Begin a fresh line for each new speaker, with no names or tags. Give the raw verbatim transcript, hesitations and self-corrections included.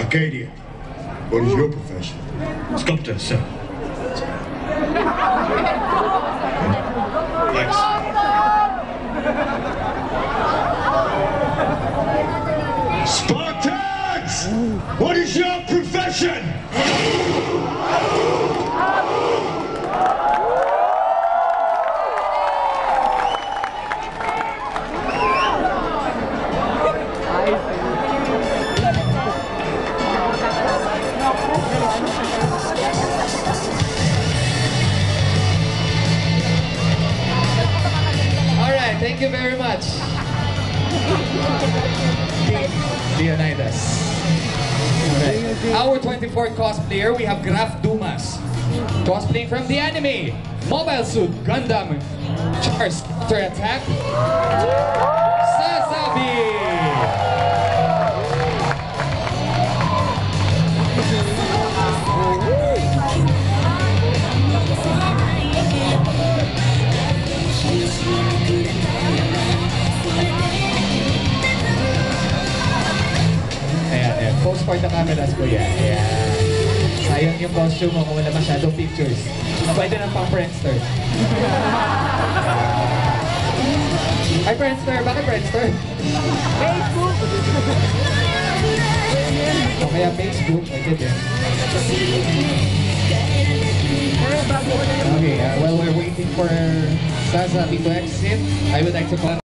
Arcadia, what is your profession?
Sculptor, sir. Thanks.
Spartans! What is your profession?
Alright, thank you very much. Leonidas. Alright. Our twenty-fourth cosplayer, we have Graf Dumas. Cosplaying from the anime, Mobile Suit Gundam Charge Counter Attack, Sasabi. Ayan, ayan. Pose for the cameras ko yan. Ayan. Sayang yung costume mo kung wala masyadong pictures. Pwede ng pang Friendster. Hi Friendster! Bakit Friendster? Facebook! O kaya Facebook. Pwede din. Okay, uh, while we're waiting for Sasabi to exit, I would like to call